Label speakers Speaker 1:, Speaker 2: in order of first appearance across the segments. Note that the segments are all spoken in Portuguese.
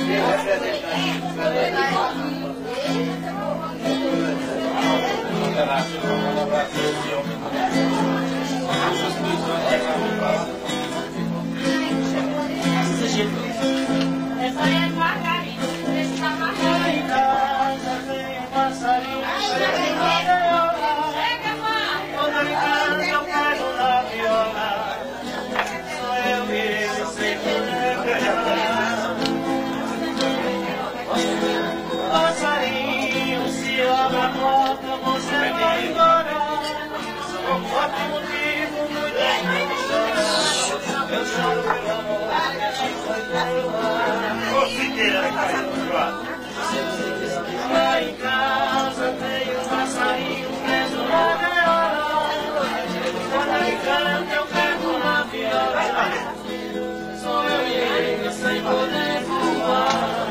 Speaker 1: Lá em casa tem um passarinho preso na gaiola. Quando ele canta eu canto na viola. Sou eu e ele sem poder voar.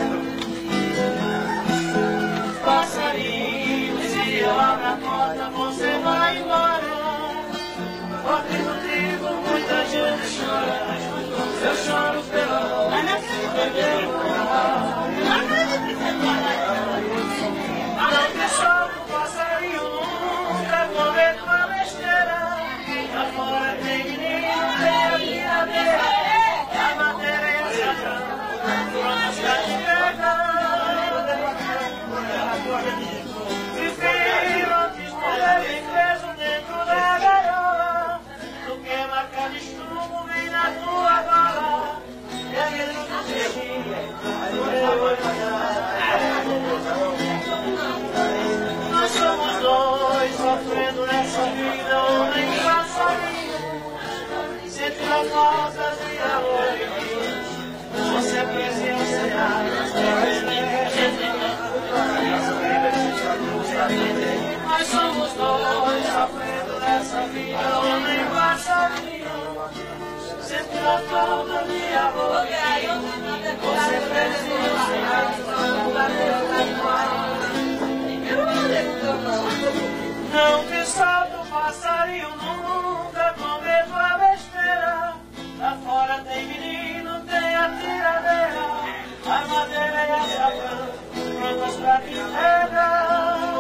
Speaker 1: Passarinho, se eu abro a porta você vai embora. Porque no trigo muita gente chora. Eu choro pela hora. Não te solto, passarinho, nunca cometo uma besteira. Lá fora tem menino, tem a brincadeira. A matéria e a chacra, prontas pra te pegar. Prefiro antes morrer bem preso dentro da gaiola do que marcar de estrumo bem na tua gola. E a gente não nós somos dois sofrendo nessa vida, homem e passarinho. Sempre nas nossas e amor. Você quis e eu será. Nós somos dois sofrendo nessa vida, homem e passarinho. Sempre na falta de amor. Você quis e eu será. Não te solto, passarinho, nunca cometo a besteira. Lá fora tem menino, tem a tiradeira, a madeira e a chapa, prontas pra te pegar.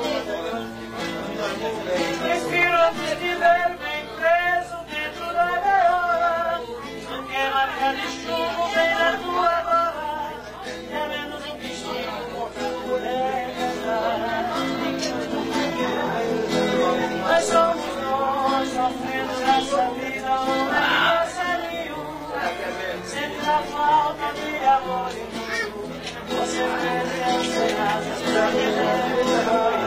Speaker 1: Prefiro te viver bem preso dentro da gaiola do que marcar de chumbo bem na tua gola. É menos um bichinho pra poder cantar. Nós somos nós sofrendo nessa vida, homem e passarinho. Sempre na falta de amor. Você perde as cenas pra viver.